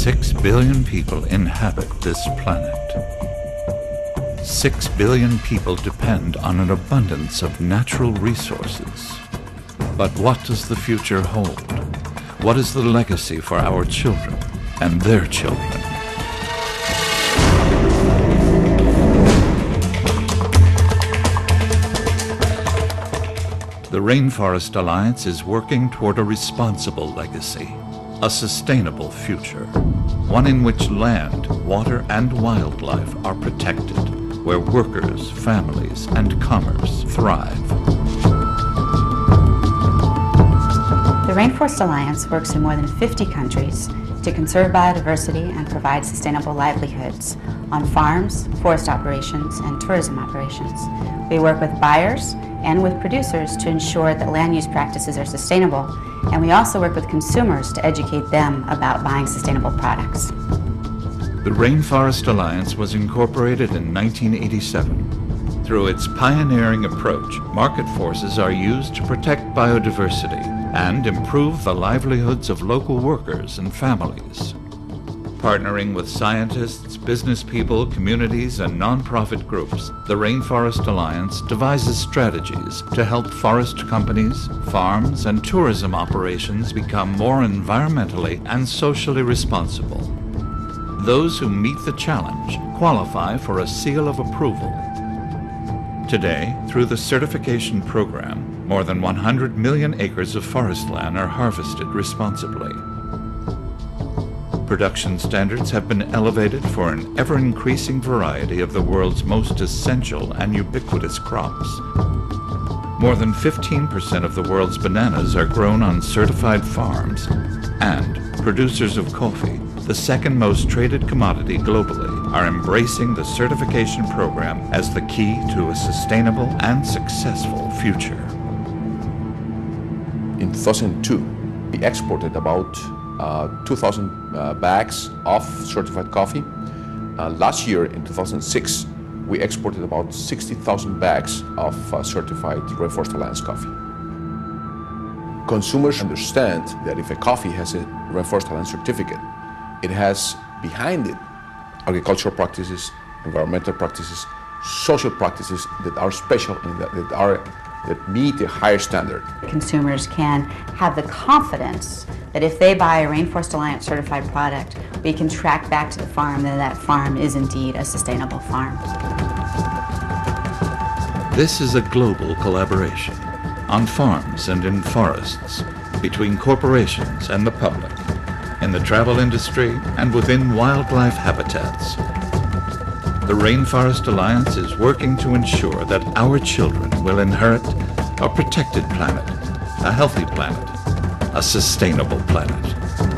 6 billion people inhabit this planet. 6 billion people depend on an abundance of natural resources. But what does the future hold? What is the legacy for our children and their children? The Rainforest Alliance is working toward a responsible legacy, a sustainable future, one in which land, water, and wildlife are protected, where workers, families, and commerce thrive. The Rainforest Alliance works in more than 50 countries to conserve biodiversity and provide sustainable livelihoods on farms, forest operations, and tourism operations. We work with buyers and with producers to ensure that land use practices are sustainable, and we also work with consumers to educate them about buying sustainable products. The Rainforest Alliance was incorporated in 1987. Through its pioneering approach, market forces are used to protect biodiversity and improve the livelihoods of local workers and families. Partnering with scientists, business people, communities, and nonprofit groups, the Rainforest Alliance devises strategies to help forest companies, farms, and tourism operations become more environmentally and socially responsible. Those who meet the challenge qualify for a seal of approval. Today, through the certification program, more than 100 million acres of forest land are harvested responsibly. Production standards have been elevated for an ever-increasing variety of the world's most essential and ubiquitous crops. More than 15% of the world's bananas are grown on certified farms, and producers of coffee, the second most traded commodity globally, are embracing the certification program as the key to a sustainable and successful future. In 2002, we exported about 2,000 bags of certified coffee. Last year, in 2006, we exported about 60,000 bags of certified Rainforest Alliance coffee. Consumers understand that if a coffee has a Rainforest Alliance certificate, it has behind it agricultural practices, environmental practices, social practices that are special and that meet a higher standard. Consumers can have the confidence that if they buy a Rainforest Alliance certified product, we can track back to the farm that that farm is indeed a sustainable farm. This is a global collaboration on farms and in forests, between corporations and the public, in the travel industry and within wildlife habitats. The Rainforest Alliance is working to ensure that our children will inherit a protected planet, a healthy planet, a sustainable planet.